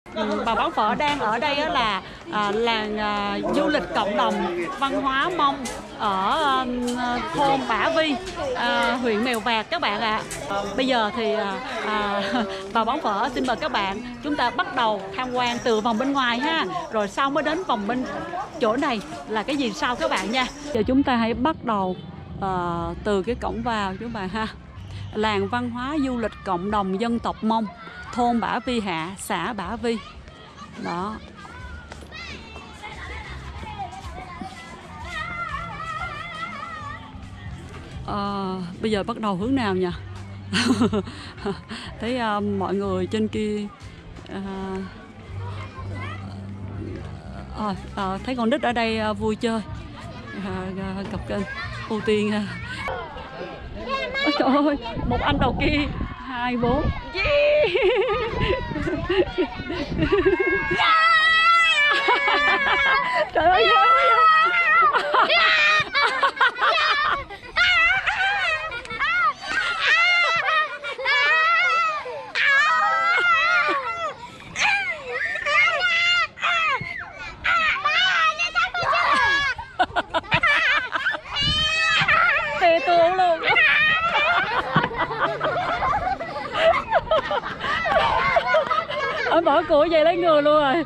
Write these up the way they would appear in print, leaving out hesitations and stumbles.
Bà Bán Phở đang ở đây là làng du lịch cộng đồng văn hóa Mông ở thôn Bả Vi, huyện Mèo Vạc các bạn ạ. Bây giờ thì bà Bán Phở xin mời các bạn chúng ta bắt đầu tham quan từ vòng bên ngoài ha, rồi sau mới đến vòng bên chỗ này là cái gì sau các bạn nha. Giờ chúng ta hãy bắt đầu từ cái cổng vào các bạn ha. Làng văn hóa du lịch cộng đồng dân tộc Mông, thôn Bả Vi Hạ, xã Bả Vi. Đó. Bây giờ bắt đầu hướng nào nhỉ? Thấy mọi người trên kia thấy con nít ở đây vui chơi, cặp kênh ưu tiên. Ôi trời ơi, một anh đầu kia 2, 4. Yeah. Trời ơi, tê tuồng luôn. Anh bỏ của về lấy người luôn rồi.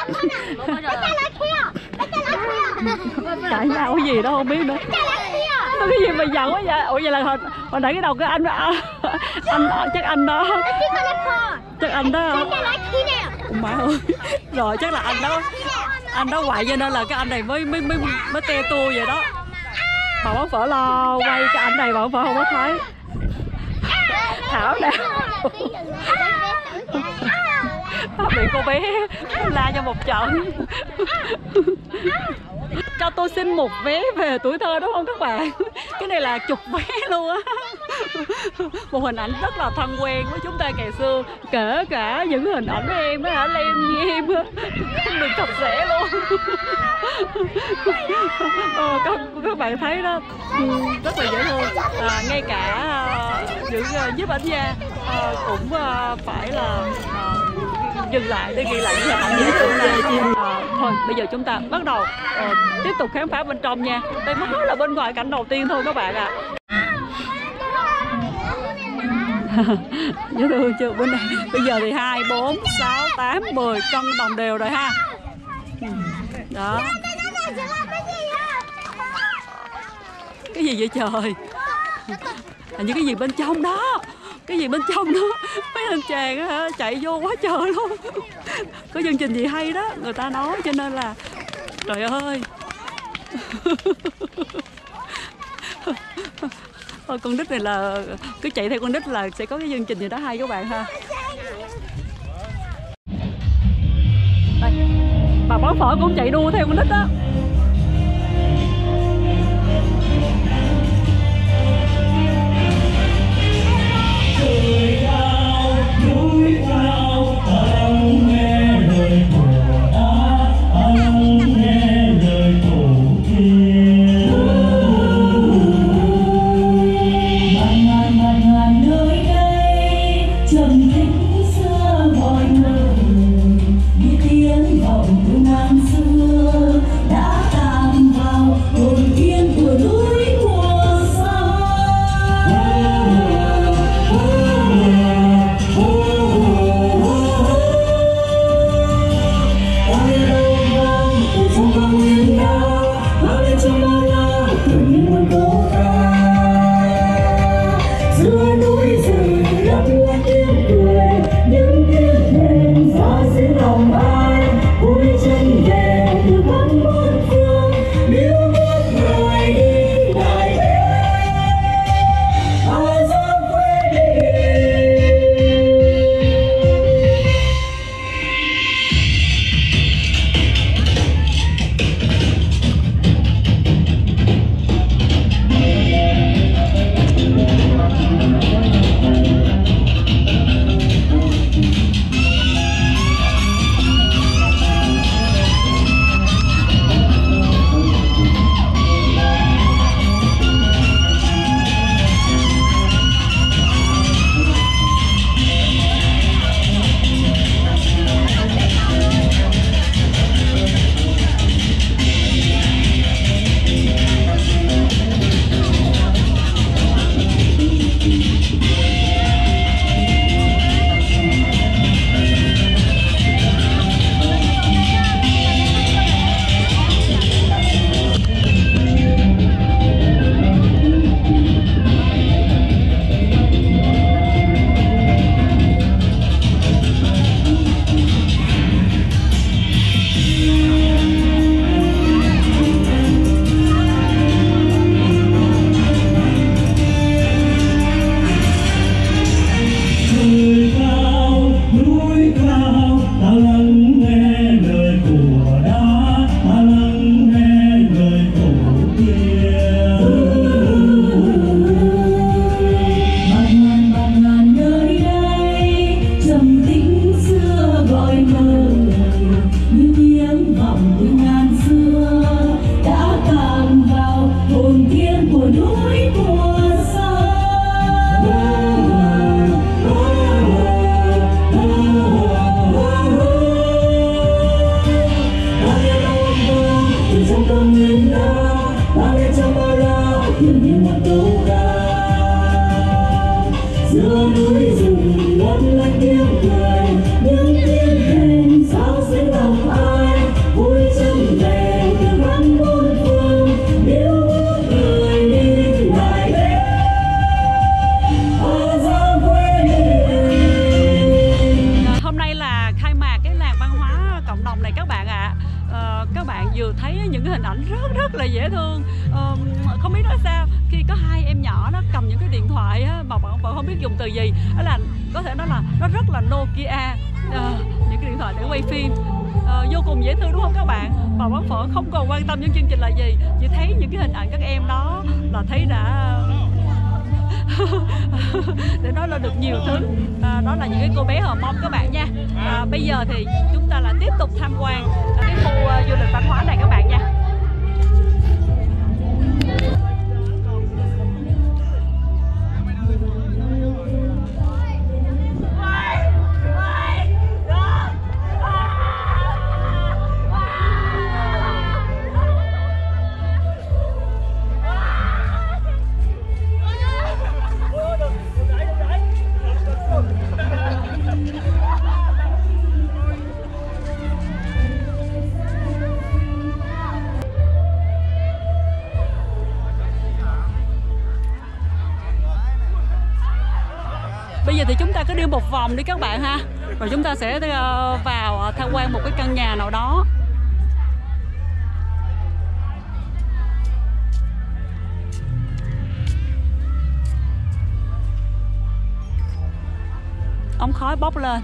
Cãi nhau cái gì đó không biết nữa. Cái gì mà giận quá vậy? Ủa vậy là hồi nãy cái đầu cái anh chắc anh đó. Chắc anh đó không? Má ơi. Rồi chắc là anh đó quậy cho nên là cái anh này mới te tua vậy đó. Bà Bán Phở lo quay cái anh này bà Bán Phở không có thấy. Thảo nè. Bị cô bé la cho một trận. Cho tôi xin một vé về tuổi thơ đúng không các bạn? Cái này là chục vé luôn á. Một hình ảnh rất là thân quen với chúng ta ngày xưa. Kể cả những hình ảnh với em á, Lem như em á, không được sạch sẽ luôn. Các bạn thấy đó, rất là dễ thương. Ngay cả những nhiếp ảnh gia cũng phải là dừng lại để ghi lại những hình ảnh dễ thương. Thôi bây giờ chúng ta bắt đầu tiếp tục khám phá bên trong nha. Đây mới là bên ngoài cảnh đầu tiên thôi các bạn ạ. Dễ thương chưa? Bên này bây giờ thì 2, 4, 6, 8, 10 cân đồng đều rồi ha. Đó. Cái gì vậy trời? Hình như cái gì bên trong đó. Cái gì bên trong đó? Mấy anh chàng á chạy vô quá trời luôn. Có chương trình gì hay đó người ta nói cho nên là trời ơi. Thôi con nít này là cứ chạy theo con nít là sẽ có cái chương trình gì đó hay các bạn ha. Đây, bà Bán Phở cũng chạy đua theo con nít đó. Tiếng vọng từ ngàn xưa đã vừa thấy những cái hình ảnh rất là dễ thương. Không biết nói sao khi có hai em nhỏ nó cầm những cái điện thoại á, mà bọn không biết dùng từ gì, đó là có thể nói là nó rất là Nokia, những cái điện thoại để quay phim. Vô cùng dễ thương đúng không các bạn? Bà bán phở không còn quan tâm những chương trình là gì, chỉ thấy những cái hình ảnh các em đó là thấy đã để nói là được nhiều thứ. Đó là những cái cô bé Hờ Mông các bạn nha. Bây giờ thì chúng ta lại tiếp tục tham quan cái khu du lịch văn hóa này các bạn nha. Bây giờ thì chúng ta cứ đi một vòng đi các bạn ha. Rồi chúng ta sẽ vào tham quan một cái căn nhà nào đó. Ống khói bốc lên.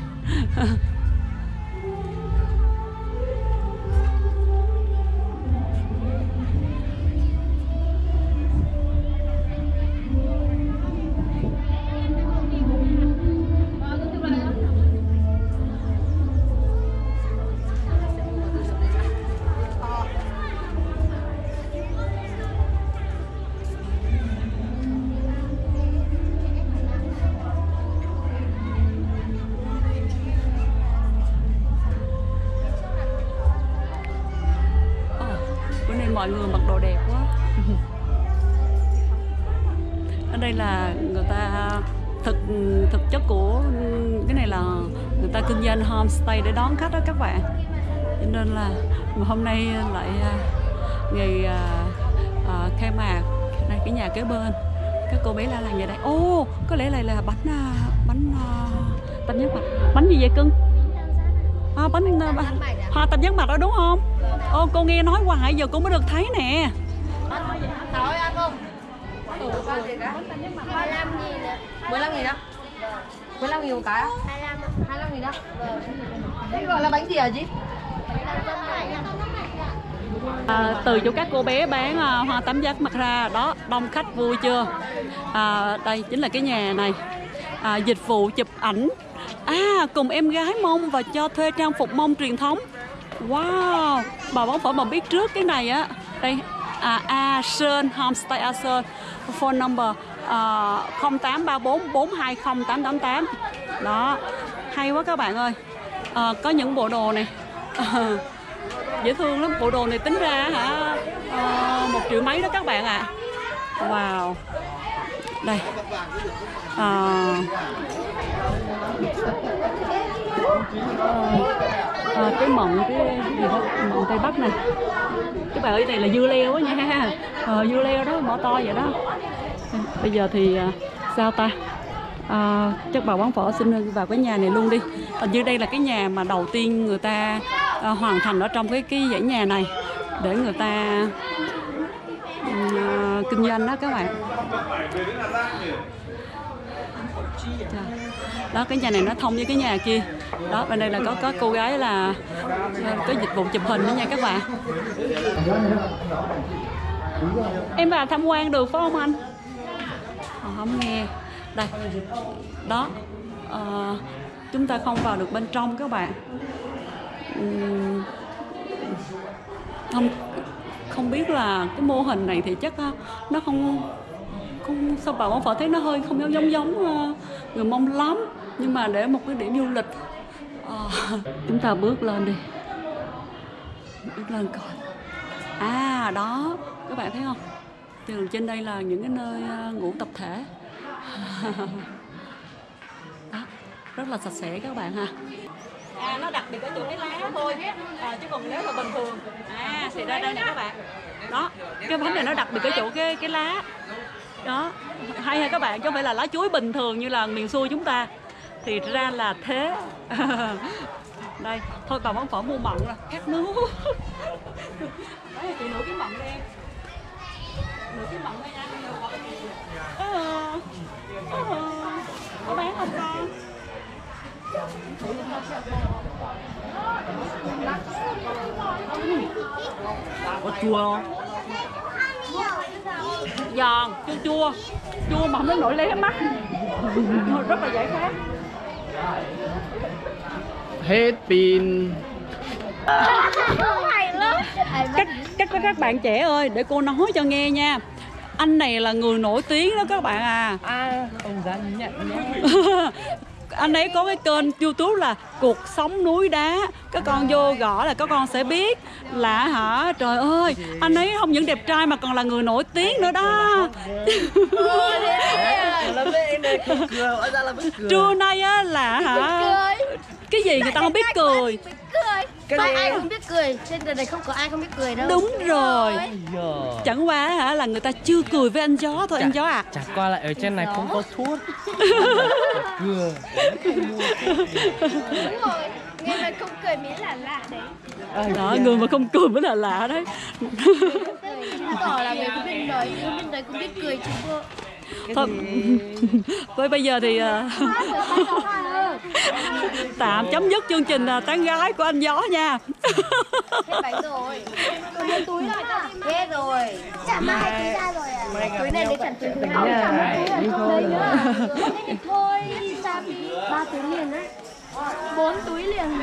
Mọi người mặc đồ đẹp quá. Ở đây là người ta thực chất của cái này là người ta kinh doanh homestay để đón khách đó các bạn. Cho nên là hôm nay lại ngày khai mạc đây, cái nhà kế bên các cô bé la làng về đây. Ô, có lẽ này là bánh tam giác mạch. Bánh gì vậy cưng? Bánh hoa tam giác mạch đó đúng không? Ô, cô nghe nói hoài giờ cô mới được thấy nè. Thôi ăn không? 25 gì nữa? 15.000 đó. 15.000 một cái á? 25.000 đó. Đây gọi là bánh gì hả chị? Từ chỗ các cô bé bán hoa tam giác mạch ra đó, đông khách vui chưa? Đây chính là cái nhà này. Dịch vụ chụp ảnh cùng em gái Mông và cho thuê trang phục Mông truyền thống. Wow, bà bán phở mà biết trước cái này á. Đây, A Sơn Homestay A Sơn, phone number 0834 420 888. Đó, hay quá các bạn ơi. Có những bộ đồ này dễ thương lắm. Bộ đồ này tính ra hả 1 triệu mấy đó các bạn ạ. Wow. Đây. Cái mận cái gì đó, mận Tây Bắc này các bạn ơi, này là dưa leo á nha. Dưa leo đó, mỏ to vậy đó. Bây giờ thì sao ta, chắc bà bán phở xin vào cái nhà này luôn đi. Hình như đây là cái nhà mà đầu tiên người ta hoàn thành ở trong cái dãy nhà này để người ta kinh doanh đó các bạn. Đó, cái nhà này nó thông với cái nhà kia. Đó, bên đây là có cô gái là có dịch vụ chụp hình đó nha các bạn. Em vào tham quan được phải không anh? Không nghe. Đây. Đó. Chúng ta không vào được bên trong các bạn. Không biết là cái mô hình này thì chắc nó không sao bà bán phở thấy nó hơi không giống người Mông lắm, nhưng mà để một cái điểm du lịch. Chúng ta bước lên đi, bước lên coi. Đó các bạn thấy không, từ trên đây là những cái nơi ngủ tập thể. Đó, rất là sạch sẽ các bạn ha. Nó đặc biệt ở chỗ cái lá thôi, chứ còn nếu mà bình thường thì đây nè các bạn. Đó, cái bánh này nó đặc biệt ở chỗ cái lá. Đó, hay ha các bạn, chứ không phải là lá chuối bình thường như là miền xuôi chúng ta. Thì ra là thế. Đây, thôi tàu vẫn phải mua mận rồi, khát nước. Đấy, chị nửa cái mận đi em. Nửa cái mận đây nha. Có bán không con? Có chua không? Giòn, chua chua mà không đến nổi lé mắt. Rất là dễ khát. Hết pin. Các bạn trẻ ơi, để cô nói cho nghe nha. Anh này là người nổi tiếng đó các bạn à. Ông dám nhận nhé. Anh ấy có cái kênh YouTube là Cuộc Sống Núi Đá. Các con vô gõ là các con sẽ biết là hả, trời ơi, anh ấy không những đẹp trai mà còn là người nổi tiếng nữa đó. Trưa nay á là hả, cái gì người ta không biết cười. Ai không biết cười, trên đời này không có ai không biết cười đâu. Đúng rồi. Chẳng qua hả là người ta chưa cười với anh Gió thôi. Anh Gió à, Chả qua lại ở trên này không có thuốc. Cười. Đúng rồi, người mà không cười mới là lạ đấy. đó, người mà không cười mới là lạ đấy. Chứng tỏ là người không biết nói, không biết nói, không biết cười chứ cô. Thôi, với bây giờ thì tạm chấm dứt chương trình tán gái của anh Gió nha. Hết bánh rồi. Còn một túi rồi ta. Hết rồi. Chả mai túi ra rồi à. Túi này để chẳng túi thứ hai. Chả mai túi ở trong đấy nữa. Thôi, sao đi. 3 túi liền á. 4 túi liền.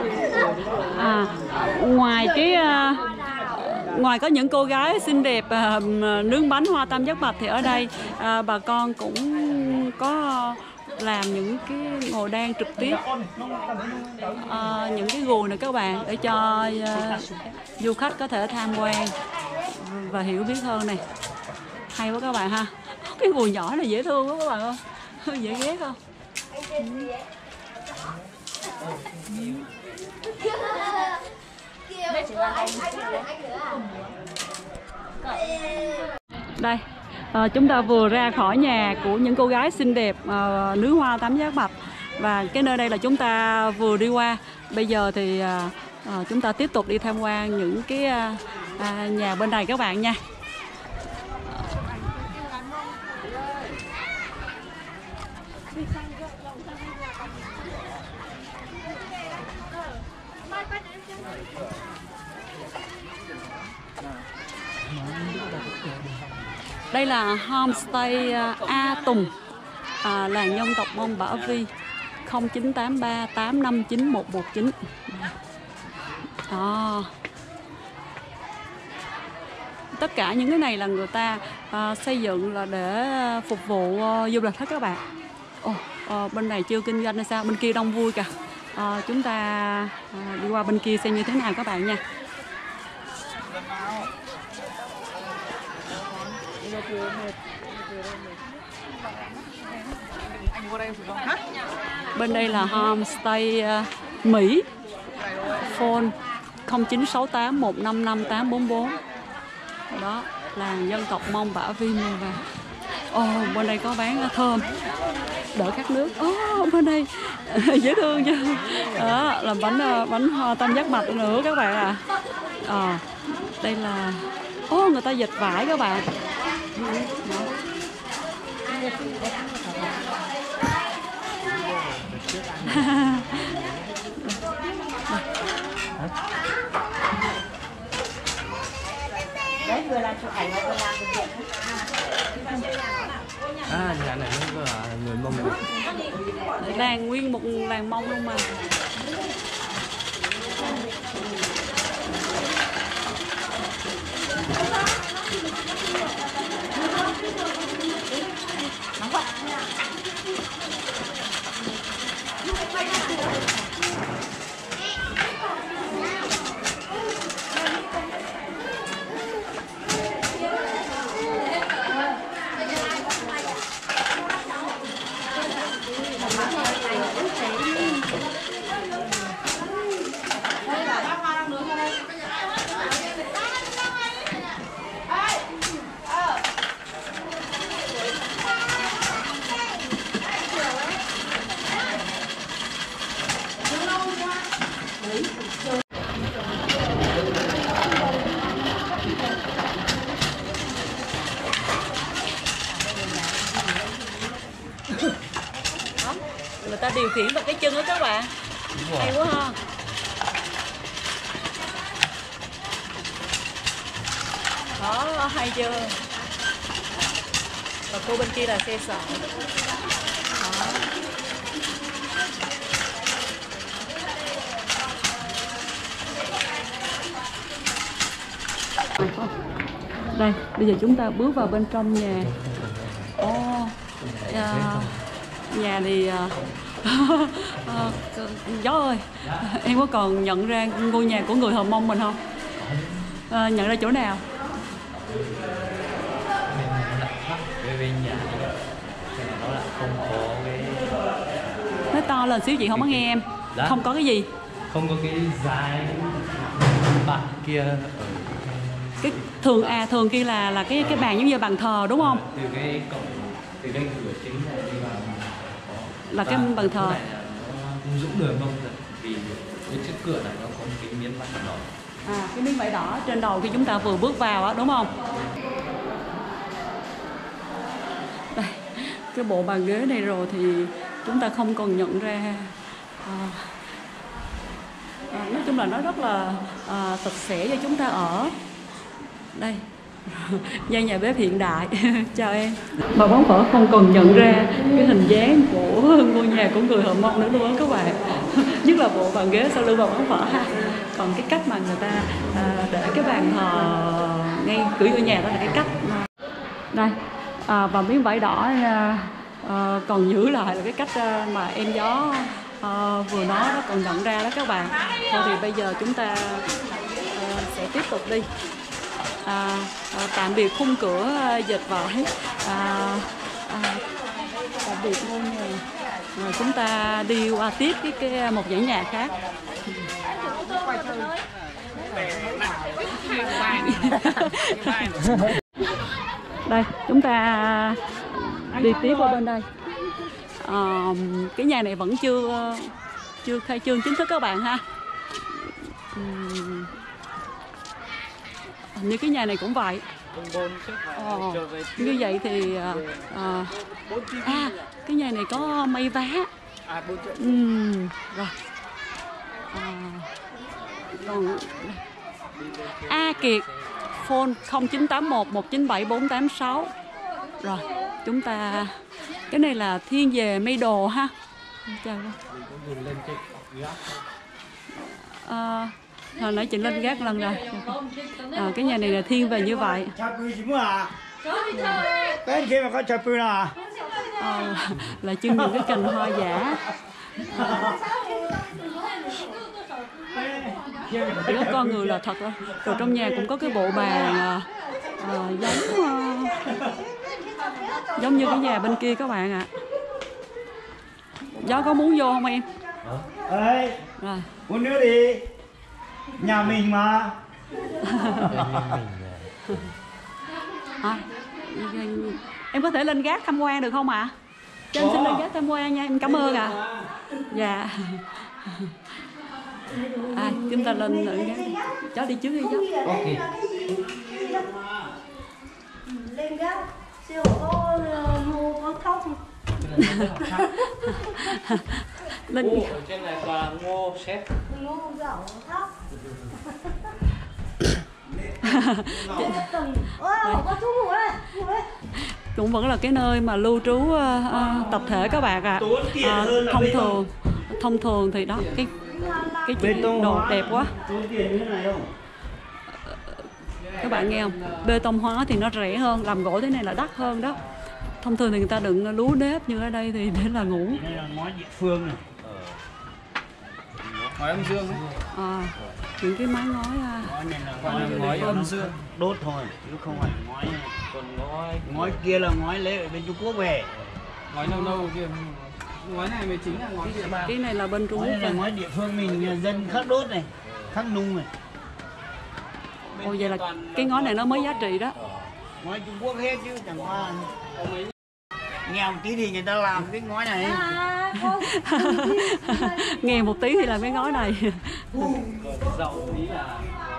Ngoài có những cô gái xinh đẹp nướng bánh hoa tam giác mạch thì ở đây bà con cũng có làm những cái ngồi đan trực tiếp, những cái gùi này các bạn, để cho du khách có thể tham quan và hiểu biết hơn này. Hay quá các bạn ha. Cái gùi nhỏ này dễ thương quá các bạn ơi. Dễ ghét không? Đây, chúng ta vừa ra khỏi nhà của những cô gái xinh đẹp nướng hoa tam giác mạch, và cái nơi đây là chúng ta vừa đi qua. Bây giờ thì chúng ta tiếp tục đi tham quan những cái nhà bên này các bạn nha. Đây là homestay A Tùng, làng dân tộc Mông Bả Vi, 0983 859 119. Tất cả những cái này là người ta xây dựng là để phục vụ du lịch hết các bạn. Bên này chưa kinh doanh hay sao, bên kia đông vui kìa. Chúng ta đi qua bên kia xem như thế nào các bạn nha. Bên đây là homestay Mỹ, phone 0968 155 844. Đó, làng dân tộc Mông Bả Vi Mường Vàng. Bên đây có bán thơm đỡ khát nước. Bên đây dễ thương chứ. Đó, làm bánh hoa tam giác mạch nữa các bạn à. Đây là người ta dệt vải các bạn. Đấy, vừa làm chụp ảnh và vừa làm việc. Nhà này nó là người Mông. Làng nguyên một làng Mông luôn mà. điều khiển bằng cái chân đó các bạn. Hay quá ha. Đó, hay chưa? Và cô bên kia là xe sợi. Đây, bây giờ chúng ta bước vào bên trong nhà. Nhà thì gió ơi, em có còn nhận ra ngôi nhà của người Hờ Mông mình không? Nhận ra chỗ nào? Nói to lên xíu chị không có nghe em. Không có cái gì? Không có cái dài bạc kia. Cái thường kia là cái bàn giống như bàn thờ đúng không? Từ cái cổng, từ cái cửa chính này đi vào là cái bàn thờ. Này là nó dũng đường không? Vì cái trước cửa này nó có một cái miếng vải đỏ. Cái miếng vải đỏ trên đầu khi chúng ta vừa bước vào á, đúng không? Đây, cái bộ bàn ghế này rồi thì chúng ta không còn nhận ra. Nói chung là nó rất là sạch sẽ cho chúng ta ở. Đây, gian nhà bếp hiện đại. Chào em. Bà bán phở không còn nhận ra cái hình dáng của ngôi nhà của người Hờ Mông nữa luôn á các bạn. Nhất là bộ bàn ghế sau lưng bà bán phở ha. Còn cái cách mà người ta để cái bàn thờ ngay cửa vô nhà đó là cái cách. Đây, và miếng vải đỏ còn giữ lại là cái cách mà em Gió vừa nói đó, còn nhận ra đó các bạn. Thôi thì bây giờ chúng ta sẽ tiếp tục đi. Tạm biệt khung cửa dệt vải, tạm biệt ngôi nhà. Chúng ta đi qua tiếp một dãy nhà khác. Đây, chúng ta đi tiếp qua bên đây. Cái nhà này vẫn chưa khai trương chính thức các bạn ha. Như cái nhà này cũng vậy. Như vậy thì cái nhà này có mây vá. Rồi. Còn A Kiệt phone 0981 197 486. Rồi, chúng ta cái này là thiên về mây đồ ha. Chào hồi nãy chị lên gác lần rồi. Cái nhà này là thiên về như vậy. Là trưng những cái cành hoa giả. Chỉ có con người là thật thôi. Rồi trong nhà cũng có cái bộ bàn giống như cái nhà bên kia các bạn ạ. Gió có muốn vô không em? Ê, rồi. Uống nước đi. Nhà mình mà. Em có thể lên gác tham quan được không ạ? Cho em xin lên gác tham quan nha, em cảm ơn ạ. Dạ. Chúng ta lên gác. Cháu đi trước đi cháu. Okay. Lên gác. Siêu có ngô có thóc không? Lên Ở trên này là ngô xếp. Ngô gạo thóc. Cũng vẫn là cái nơi mà lưu trú tập thể các bạn ạ. Thông thường thì đó cái chuyện đồ đẹp quá. Các bạn nghe không? Bê tông hóa thì nó rẻ hơn, làm gỗ thế này là đắt hơn đó. Thông thường thì người ta đựng lúa nếp, như ở đây thì để là ngủ. Đây là ngói địa phương này. Ngói âm dương. Những cái mái ngói này là ngói âm dương. Đốt thôi, chứ không phải ngói. Còn ngói kia là ngói lấy ở bên Trung Quốc về. Ngói nâu kia. Ngói này mới chính là ngói địa phương. Cái này là bên Trung Quốc. Ngói này là ngói địa phương mình, dân khắc đốt này, khắc nung này. Ồ, vậy là cái ngói này nó mới giá trị đó. Ngói Trung Quốc hết chứ chẳng qua nghèo một tí thì người ta làm cái ngói này. Nghèo một tí thì làm cái ngói này. Giàu tí là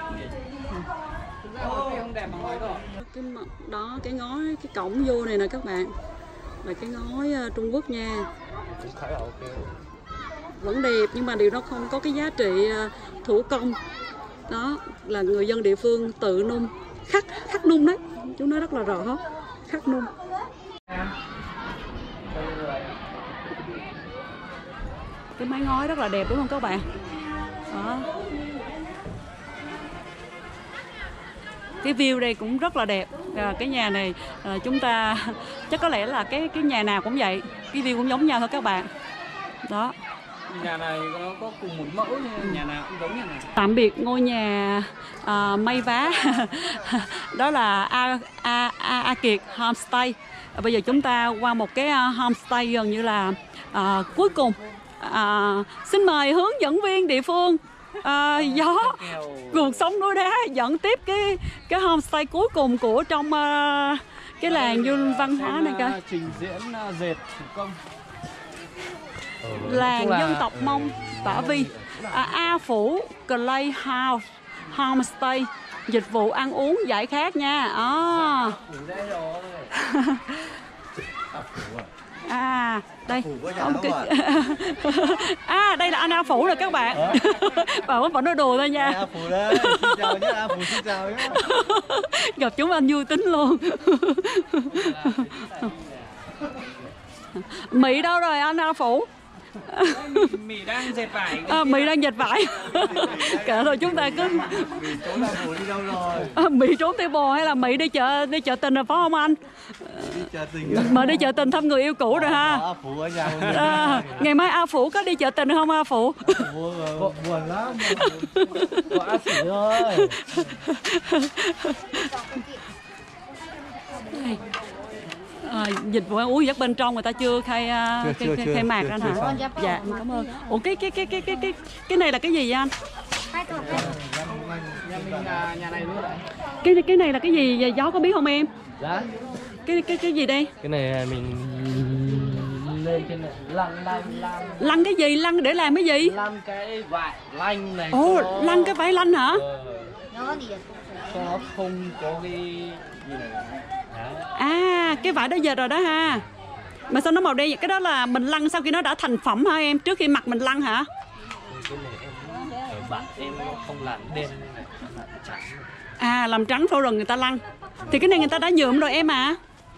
cái mặt đó, cái ngói, cái cổng vô này nè các bạn, là cái ngói Trung Quốc nha. vẫn đẹp nhưng mà điều nó không có cái giá trị thủ công. Đó là người dân địa phương tự nung, khắc nung đấy, chúng nói rất là rõ, khắc nung. Cái mái ngói rất là đẹp đúng không các bạn? Đó. Cái view đây cũng rất là đẹp. Cái nhà này chúng ta chắc có lẽ là cái nhà nào cũng vậy, cái view cũng giống nhau thôi các bạn. Đó. Nhà này nó có cùng một mẫu nhưng nhà nào cũng giống nhà nào. Tạm biệt ngôi nhà may vá. Đó là A Kiệt Homestay. Bây giờ chúng ta qua một cái homestay gần như là cuối cùng. Xin mời hướng dẫn viên địa phương Gió cuộc sống núi đá dẫn tiếp cái homestay cuối cùng của trong cái làng du văn hóa này coi. Trình diễn dệt thủ công. Làng dân tộc Mông Bả Vi, A Phủ Clay House Homestay, dịch vụ ăn uống giải khát nha. Đây đây là anh A Phủ rồi các bạn. Bà vẫn nói đùa thôi nha. A Phủ đây, xin chào nhé, A Phủ xin chào nhé. Gặp chúng anh vui tính luôn. Mị đâu rồi anh A Phủ? Mị đang dệt vải. Mị đang dệt vải. Kệ thôi chúng ta cứ. Mị trốn A Phủ đi đâu rồi? Mị trốn theo bò hay là Mị đi chợ tình rồi phải không anh? Chợ tình. Mà đi chợ tình thăm người yêu cũ rồi ha. A Phủ ở nhà. Ngày mai A Phủ có đi chợ tình không A Phủ? Buồn lắm. Có A Phủ thôi. Dịch vụ ăn uống dắt bên trong người ta chưa khai khai mạc anh hả? Dạ cảm ơn. Ủa cái này là cái gì vậy anh? Nhà này luôn đấy. Cái này là cái gì? Gió có biết không em? Dạ. Cái gì đây? Cái này mình lên trên này lăn cái gì? Lăn để làm cái gì? lăn cái vải lanh này. Ồ, lăn cái vải lanh hả? Cho nó không có cái gì này. Cái vải đó dệt rồi đó ha. Mà sao nó màu đen vậy? Cái đó là mình lăn sau khi nó đã thành phẩm hả em? Trước khi mặc mình lăn hả? Cái này em ở bạn em không làm đen này, làm trắng. Làm trắng thôi rồi người ta lăn. Thì cái này người ta đã nhuộm rồi em à?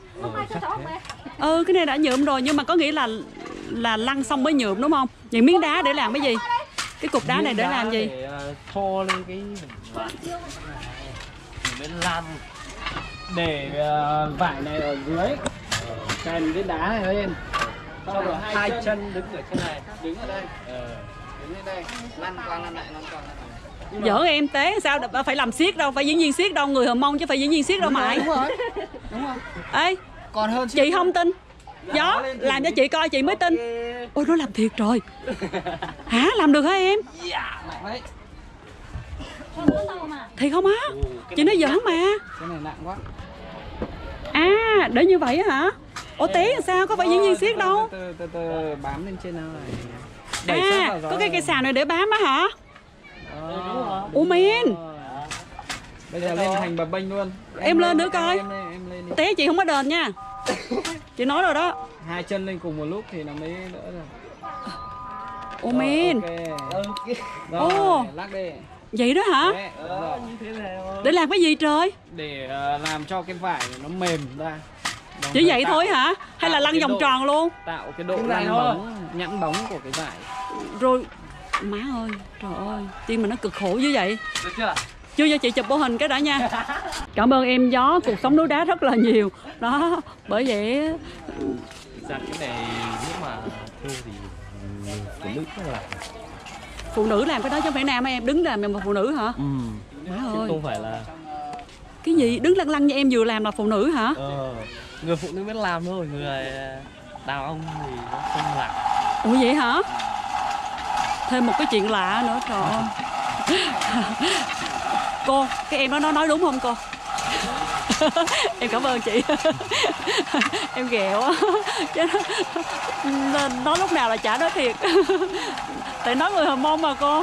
Cái này đã nhuộm rồi nhưng mà có nghĩa là lăn xong mới nhuộm đúng không? Những miếng đá để làm cái gì? Cái cục đá này để làm gì? Để cho lên cái vải mới làm để vải này ở dưới kèm cái đá này lên. Sau rồi hai chân đứng ở trên này, đứng ở đây. Đứng lên đây, lăn qua lăn lại, lăn qua lăn lại. Giỡn em té sao phải làm xiếc đâu, phải diễn viên xiếc đâu, người Hờ Mông chứ phải diễn viên xiếc đâu mày. Đúng rồi. Ê, còn hơn chị không tin. Gió làm cho chị coi chị mới tin. Ôi nó làm thiệt rồi. Hả, làm được hả em? Dạ, mạnh đấy. Thiệt không á? Chị nói giỡn mà. Cái này nặng quá. Để như vậy á hả? Ủa té làm sao, có phải diễn viên xiếc đâu. Từ bám lên trên này. Có cái cây xào này để bám á hả? Ủa men. Bây giờ lên thành bập bênh luôn. Em lên nữa coi. Em lên đi. Té chị không có đền nha. Chị nói rồi đó. Hai chân lên cùng một lúc thì nó mới đỡ được. Ủa men. Rồi, lắc đi. Vậy đó hả? Để làm cái gì trời? Để làm cho cái vải nó mềm ra. Chỉ vậy thôi hả? Hay là lăn vòng tròn luôn? Tạo cái độ lăn bóng, nhẵn bóng của cái vải. Rồi, má ơi, trời ơi, tim mình nó cực khổ như vậy. Được chưa? Chưa cho chị chụp bộ hình cái đã nha. Cảm ơn em Gió, cuộc sống núi đá rất là nhiều. Đó, bởi vậy Dạ cái này nếu mà thêu thì phụ nữ không làm. Phụ nữ làm cái đó chứ không phải nam em, đứng làm mà phụ nữ hả? Má Chứ ơi. không phải là Cái gì? Đứng lăn lăn như em vừa làm là phụ nữ hả? người phụ nữ biết làm thôi, người đàn ông thì nó không làm. Ủa vậy hả? Thêm một cái chuyện lạ nữa, trời ơi. Cô, cái em đó nói đúng không cô? Em cảm ơn chị. Em ghẹo á. Nói lúc nào là chả nói thiệt. Tại nói người Hờ Mông mà cô.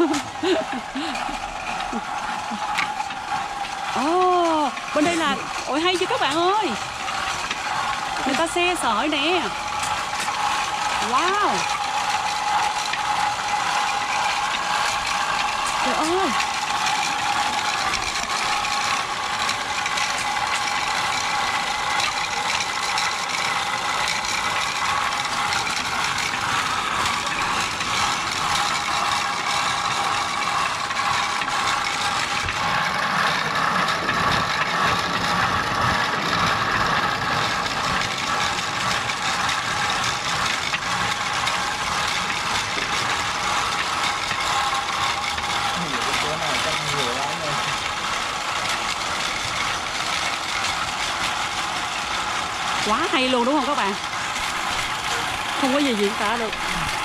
Bên đây là... Ôi hay chứ các bạn ơi. Người ta xe sợi nè. Wow. ơi. Quá hay luôn đúng không các bạn? Không có gì diễn tả được.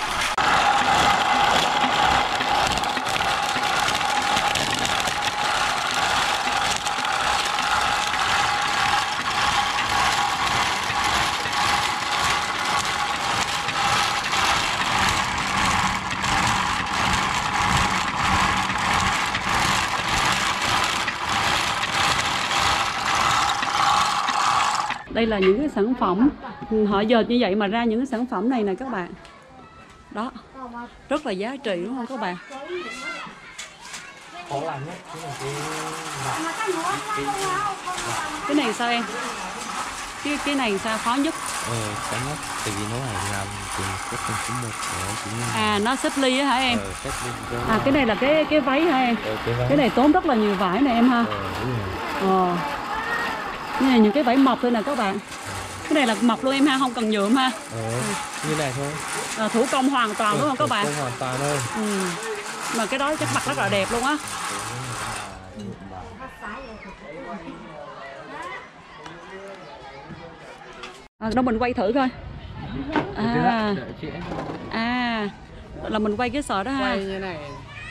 Đây là những cái sản phẩm họ dệt như vậy mà ra những cái sản phẩm này nè các bạn. Đó, rất là giá trị đúng không các bạn? Khó làm nhất Cái này sao em? Cái này sao khó nhất? Khó nhất tại vì nó phải làm từ cái phần số 1 À, nó xếp ly á hả em? xếp ly. À, cái này là cái váy hả em? Cái này tốn rất là nhiều vải nè em ha. Đây là những cái vải mộc thôi nè các bạn. Cái này là mộc luôn em ha, không cần nhuộm ha. Như này thôi. Thủ công hoàn toàn đúng không các bạn? Thủ công hoàn toàn thôi. Mà cái đó chắc mặc rất là đẹp luôn á. Đâu mình quay thử coi. Là mình quay cái sợi đó ha. Quay như này.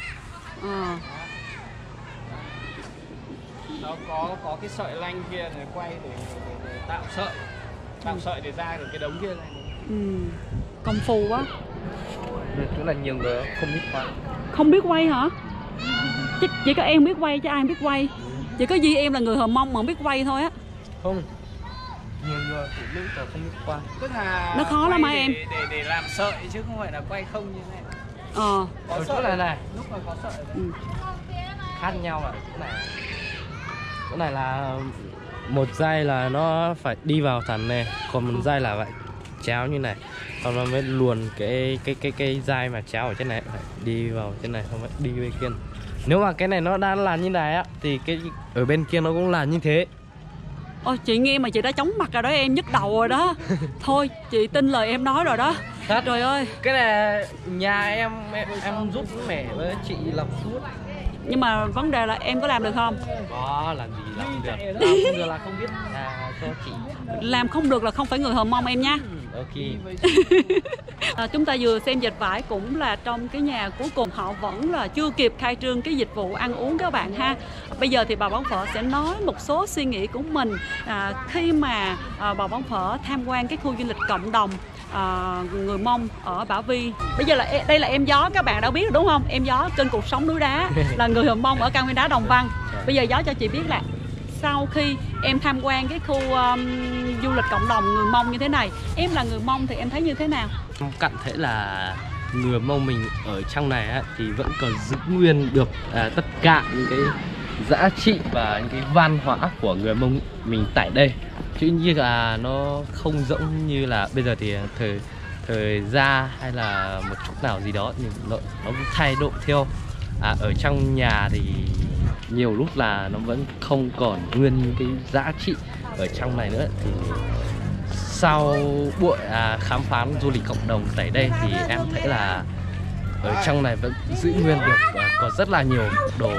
Nó có cái sợi lanh kia này quay để tạo sợi để ra được cái đống kia này. Công phu quá. Chỗ là nhiều người không biết quay. Không biết quay hả? Chắc chỉ có em biết quay chứ ai biết quay. Chỉ có Duy em là người Hờ Mông mà không biết quay thôi á. Không. Nhiều người phụ nữ còn không biết quay. Tức là nó khó lắm hả em? Để làm sợi chứ không phải là quay không như thế này. Có sợi này. Lúc mà có sợi. Khác nhau là chỗ này. Chỗ này là một dây là nó phải đi vào thẳng này, còn một dây là phải chéo như này. Xong nó mới luồn cái dây mà chéo ở trên này phải đi vào trên này, không phải đi bên kia. Nếu mà cái này nó đang làm như này á thì cái ở bên kia nó cũng làm như thế. Ôi chị nghe mà chị đã chóng mặt rồi đó em, nhức đầu rồi đó. Thôi chị tin lời em nói rồi đó. Trời ơi. Cái này nhà em giúp mẹ với chị làm suốt. Nhưng mà vấn đề là em có làm được không? Có, làm gì làm được. Làm không được là không biết là cho chị. Làm không được là không phải người Hờ Mông em nha. Ok. Chúng ta vừa xem dệt vải cũng là trong cái nhà cuối cùng họ vẫn là chưa kịp khai trương cái dịch vụ ăn uống các bạn ha. Bây giờ thì bà bán phở sẽ nói một số suy nghĩ của mình khi mà bà bán phở tham quan cái khu du lịch cộng đồng người Mông ở Bả Vi. Bây giờ là đây là em Gió, các bạn đã biết rồi đúng không? Em Gió kênh Cuộc Sống Núi Đá là người Hờ Mông ở Cao Nguyên Đá Đồng Văn. Bây giờ Gió cho chị biết là sau khi em tham quan cái khu du lịch cộng đồng người Mông như thế này, em là người Mông thì em thấy như thế nào? Cảm thấy là người Mông mình ở trong này á, thì vẫn còn giữ nguyên được tất cả những cái giá trị và những cái văn hóa của người Mông mình tại đây, chứ như là nó không giống như là bây giờ thì thời gian hay là một chút nào gì đó nhưng nó thay đổi theo. Ở trong nhà thì nhiều lúc là nó vẫn không còn nguyên những cái giá trị ở trong này nữa. Thì sau buổi khám phá du lịch cộng đồng tại đây thì em thấy là ở trong này vẫn giữ nguyên được và có rất là nhiều đồ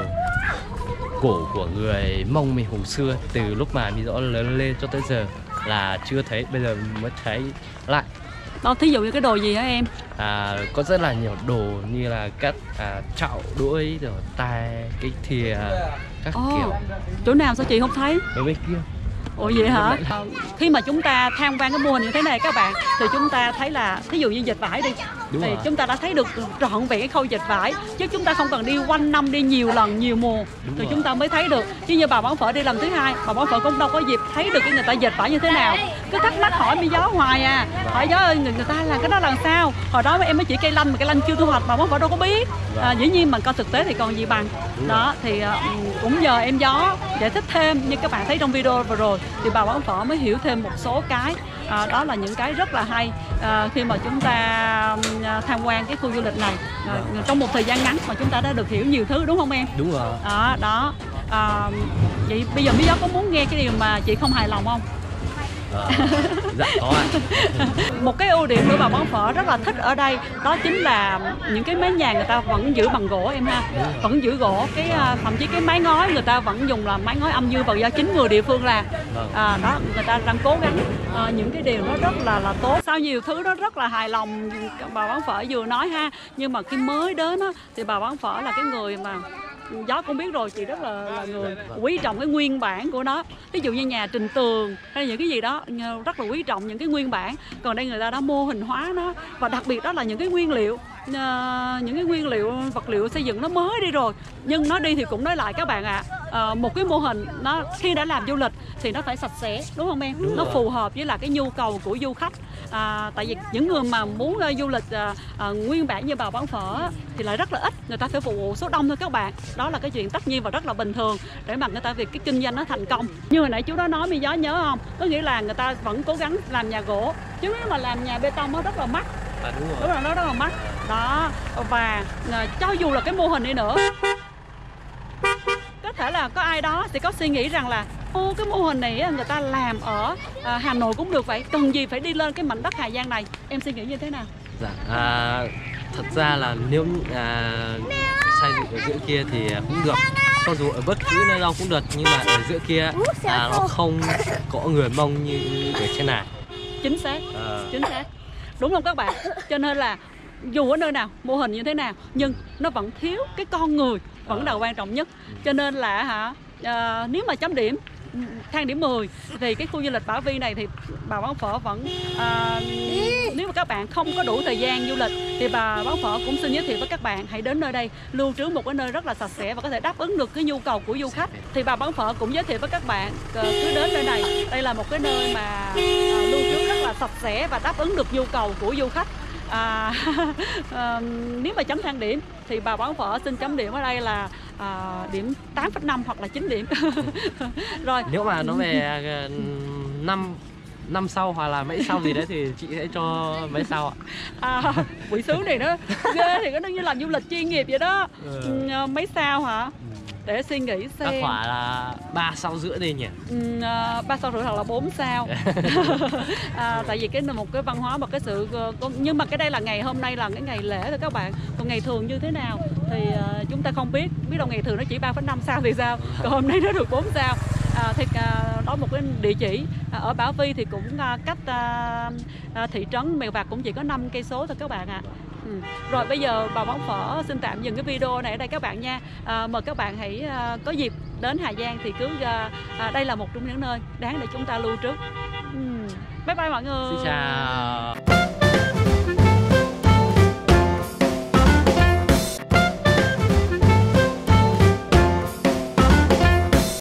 cổ của người Mông mình hồi xưa, từ lúc mà mình rõ lớn lên cho tới giờ là chưa thấy, bây giờ mới thấy lại. Đó, thí dụ như cái đồ gì hả em? Có rất là nhiều đồ như là các chậu đũa rồi tay, cái thìa, các kiểu. Chỗ nào sao chị không thấy? Ở bên kia. Ủa vậy hả? Khi mà chúng ta tham quan cái mô hình như thế này các bạn, thì chúng ta thấy là thí dụ như dệt vải đi, Đúng thì rồi. chúng ta đã thấy được trọn vẹn cái khâu dệt vải, chứ chúng ta không cần đi quanh năm, đi nhiều lần nhiều mùa thì chúng ta mới thấy được. Chứ như bà bán phở đi lần thứ hai, bà bán phở cũng đâu có dịp thấy được cái người ta dệt vải như thế nào, cứ thắc mắc hỏi mi Gió hoài à, hỏi Gió ơi người ta làm cái đó làm sao, hồi đó em mới chỉ cây lanh mà cây lanh chưa thu hoạch, bà bán phở đâu có biết. Dĩ nhiên mà coi thực tế thì còn gì bằng. Đó thì cũng nhờ em Gió giải thích thêm, như các bạn thấy trong video vừa rồi thì bà bán phở mới hiểu thêm một số cái. Đó là những cái rất là hay khi mà chúng ta tham quan cái khu du lịch này trong một thời gian ngắn mà chúng ta đã được hiểu nhiều thứ, đúng không em? Đúng rồi. Đó. Vậy bây giờ mi Gió có muốn nghe cái điều mà chị không hài lòng không? Dạ có ạ. Một cái ưu điểm của bà bán phở rất là thích ở đây đó chính là những cái mái nhà người ta vẫn giữ bằng gỗ em ha, vẫn giữ gỗ, cái thậm chí cái mái ngói người ta vẫn dùng là mái ngói âm dương, và do chính người địa phương làm. Đó, người ta đang cố gắng những cái điều nó rất là tốt. Sau nhiều thứ nó rất là hài lòng bà bán phở vừa nói ha, nhưng mà khi mới đến á thì bà bán phở là cái người mà Gió cũng biết rồi, chị rất là người quý trọng cái nguyên bản của nó. Ví dụ như nhà trình tường hay những cái gì đó rất là quý trọng những cái nguyên bản. Còn đây người ta đã mô hình hóa nó, và đặc biệt đó là những cái nguyên liệu vật liệu xây dựng nó mới đi rồi, nhưng nó đi thì cũng nói lại các bạn ạ. Một cái mô hình nó khi đã làm du lịch thì nó phải sạch sẽ, đúng không em? Nó phù hợp với là cái nhu cầu của du khách. Tại vì những người mà muốn du lịch nguyên bản như bà bán phở thì lại rất là ít, người ta phải phục vụ số đông thôi các bạn. Đó là cái chuyện tất nhiên và rất là bình thường để mà người ta việc cái kinh doanh nó thành công. Như hồi nãy chú đó nói mi Gió nhớ không? Có nghĩa là người ta vẫn cố gắng làm nhà gỗ, chứ nếu mà làm nhà bê tông nó rất là mắc. Đúng rồi. Đúng rồi, nó rất là mắc. Đó, và cho dù là cái mô hình đi nữa, có thể là có ai đó sẽ có suy nghĩ rằng là cái mô hình này người ta làm ở Hà Nội cũng được vậy, cần gì phải đi lên cái mảnh đất Hà Giang này. Em suy nghĩ như thế nào? Dạ, thật ra là nếu xây dựng ở giữa kia thì cũng được, cho dù ở bất cứ nơi đâu cũng được, nhưng mà ở giữa kia nó không có người Mông như ở trên này. Chính xác, chính xác. Đúng không các bạn? Cho nên là dù ở nơi nào, mô hình như thế nào, nhưng nó vẫn thiếu cái con người, vẫn là quan trọng nhất. Cho nên là nếu mà chấm điểm thang điểm 10 thì cái khu du lịch Bả Vi này thì bà bán phở vẫn nếu mà các bạn không có đủ thời gian du lịch thì bà bán phở cũng xin giới thiệu với các bạn hãy đến nơi đây lưu trú một cái nơi rất là sạch sẽ và có thể đáp ứng được cái nhu cầu của du khách. Thì bà bán phở cũng giới thiệu với các bạn cứ đến nơi này, đây là một cái nơi mà lưu trú rất là sạch sẽ và đáp ứng được nhu cầu của du khách. Nếu mà chấm thang điểm thì bà bán phở xin chấm điểm ở đây là điểm 8,5 hoặc là 9 điểm. Rồi nếu mà nó về năm sau hoặc là mấy sau gì đấy thì chị sẽ cho mấy sau ạ? Buổi sướng này nó ghê thì nó như làm du lịch chuyên nghiệp vậy đó. Mấy sao hả? Để suy nghĩ xem. Chắc khoảng là 3 sao rưỡi đi nhỉ? 3 sao rưỡi hoặc là 4 sao. Tại vì cái một cái văn hóa và cái sự nhưng mà cái đây là ngày hôm nay là cái ngày lễ thôi các bạn. Còn ngày thường như thế nào thì chúng ta không biết. Biết đâu ngày thường nó chỉ 3,5 sao thì sao? Còn hôm nay nó được 4 sao. Thì đó một cái địa chỉ ở Bả Vi thì cũng cách thị trấn Mèo Vạc cũng chỉ có 5 cây số thôi các bạn ạ. Rồi bây giờ bà bán phở xin tạm dừng cái video này ở đây các bạn nha. Mời các bạn hãy có dịp đến Hà Giang thì cứ đây là một trong những nơi đáng để chúng ta lưu trú. Bye bye mọi người. Xin chào.